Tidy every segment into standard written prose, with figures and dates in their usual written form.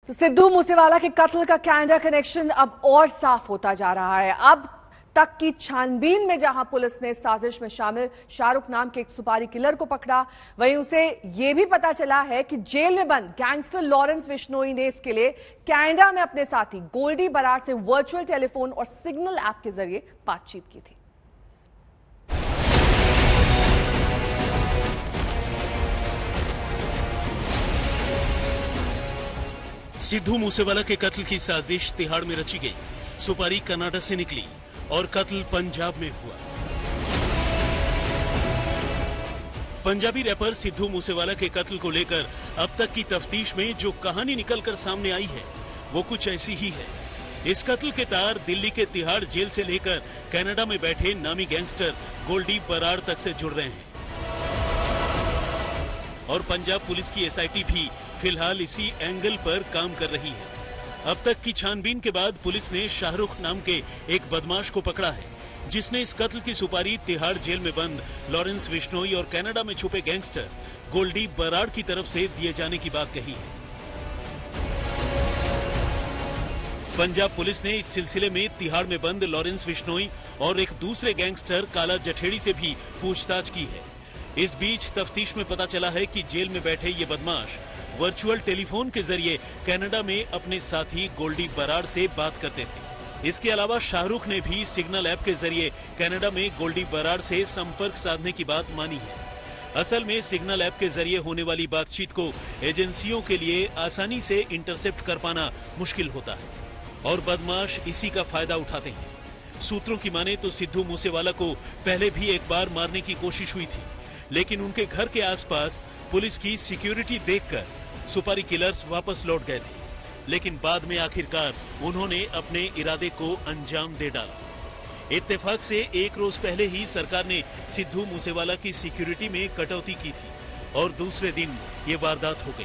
तो सिद्धू मूसेवाला के कत्ल का कनाडा कनेक्शन अब और साफ होता जा रहा है। अब तक की छानबीन में जहां पुलिस ने साजिश में शामिल शाहरुख नाम के एक सुपारी किलर को पकड़ा, वहीं उसे यह भी पता चला है कि जेल में बंद गैंगस्टर लॉरेंस बिश्नोई ने इसके लिए कनाडा में अपने साथी गोल्डी बराड़ से वर्चुअल टेलीफोन और सिग्नल ऐप के जरिए बातचीत की थी। सिद्धू मूसेवाला के कत्ल की साजिश तिहाड़ में रची गई। सुपारी कनाडा से निकली और कत्ल पंजाब में हुआ। पंजाबी रैपर सिद्धू मूसेवाला के कत्ल को लेकर अब तक की तफ्तीश में जो कहानी निकलकर सामने आई है वो कुछ ऐसी ही है। इस कत्ल के तार दिल्ली के तिहाड़ जेल से लेकर कनाडा में बैठे नामी गैंगस्टर गोल्डी बराड़ तक से जुड़ रहे हैं और पंजाब पुलिस की एसआईटी भी फिलहाल इसी एंगल पर काम कर रही है। अब तक की छानबीन के बाद पुलिस ने शाहरुख नाम के एक बदमाश को पकड़ा है, जिसने इस कत्ल की सुपारी तिहाड़ जेल में बंद लॉरेंस बिश्नोई और कनाडा में छुपे गैंगस्टर गोल्डी बराड़ की तरफ से दिए जाने की बात कही है। पंजाब पुलिस ने इस सिलसिले में तिहाड़ में बंद लॉरेंस बिश्नोई और एक दूसरे गैंगस्टर काला जठेड़ी से भी पूछताछ की है। इस बीच तफ्तीश में पता चला है कि जेल में बैठे ये बदमाश वर्चुअल टेलीफोन के जरिए कनाडा में अपने साथी गोल्डी बराड़ से बात करते थे। इसके अलावा शाहरुख ने भी सिग्नल ऐप के जरिए कनाडा में गोल्डी बराड़ से संपर्क साधने की बात मानी है। असल में सिग्नल ऐप के जरिए होने वाली बातचीत को एजेंसियों के लिए आसानी से इंटरसेप्ट कर पाना मुश्किल होता है और बदमाश इसी का फायदा उठाते हैं। सूत्रों की माने तो सिद्धू मूसेवाला को पहले भी एक बार मारने की कोशिश हुई थी, लेकिन उनके घर के आसपास पुलिस की सिक्योरिटी देखकर सुपारी किलर्स वापस लौट गए थे, लेकिन बाद में आखिरकार उन्होंने अपने इरादे को अंजाम दे डाला। इत्तेफाक से एक रोज पहले ही सरकार ने सिद्धू मूसेवाला की सिक्योरिटी में कटौती की थी और दूसरे दिन ये वारदात हो गई।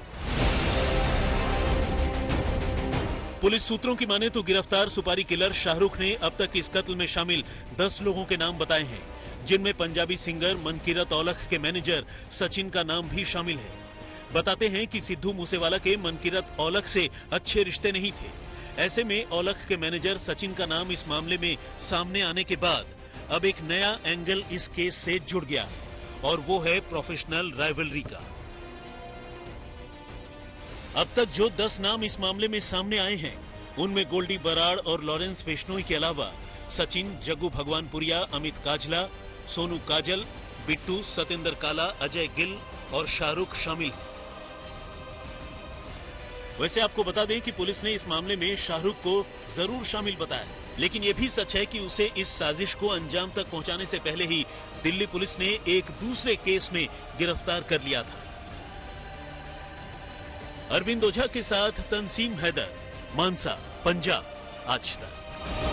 पुलिस सूत्रों की माने तो गिरफ्तार सुपारी किलर शाहरुख ने अब तक इस कत्ल में शामिल 10 लोगों के नाम बताए हैं, जिनमें पंजाबी सिंगर मनकीरत औलख के मैनेजर सचिन का नाम भी शामिल है। बताते हैं कि सिद्धू मूसेवाला के मनकीरत औलख से अच्छे रिश्ते नहीं थे। ऐसे में औलख के मैनेजर सचिन का नाम इस मामले में सामने आने के बाद अब एक नया एंगल इस केस से जुड़ गया है और वो है प्रोफेशनल राइवलरी का। अब तक जो 10 नाम इस मामले में सामने आए हैं, उनमें गोल्डी बराड़ और लॉरेंस बिश्नोई के अलावा सचिन, जग्गू भगवानपुरिया, अमित काजला, सोनू काजल, बिट्टू, सतेंद्र काला, अजय गिल और शाहरुख शामिल हैं। वैसे आपको बता दें कि पुलिस ने इस मामले में शाहरुख को जरूर शामिल बताया, लेकिन यह भी सच है कि उसे इस साजिश को अंजाम तक पहुंचाने से पहले ही दिल्ली पुलिस ने एक दूसरे केस में गिरफ्तार कर लिया था। अरविंद ओझा के साथ तंसीम हैदर, मानसा, पंजाब, आज तक।